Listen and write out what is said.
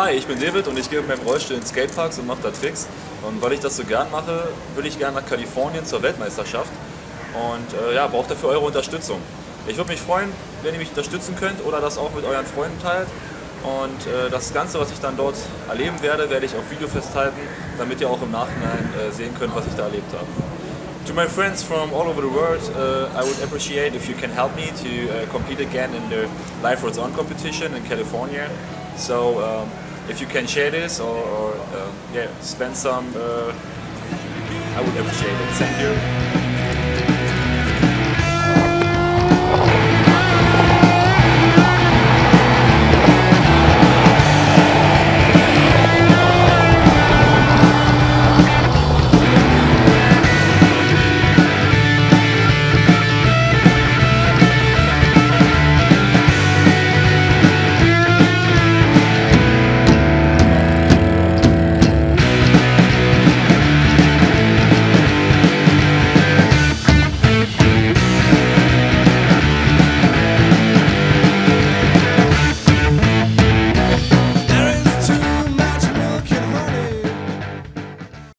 Hi, ich bin David und ich gehe mit meinem Rollstuhl in Skateparks und mache da Tricks. Und weil ich das so gern mache, will ich gerne nach Kalifornien zur Weltmeisterschaft und ja, brauche dafür eure Unterstützung. Ich würde mich freuen, wenn ihr mich unterstützen könnt oder das auch mit euren Freunden teilt. Und das Ganze, was ich dann dort erleben werde, werde ich auf Video festhalten, damit ihr auch im Nachhinein sehen könnt, was ich da erlebt habe. To my friends from all over the world, I would appreciate if you can help me to compete again in the Life Roads On competition in California. So if you can share this or yeah, spend some, I would appreciate it. Thank you.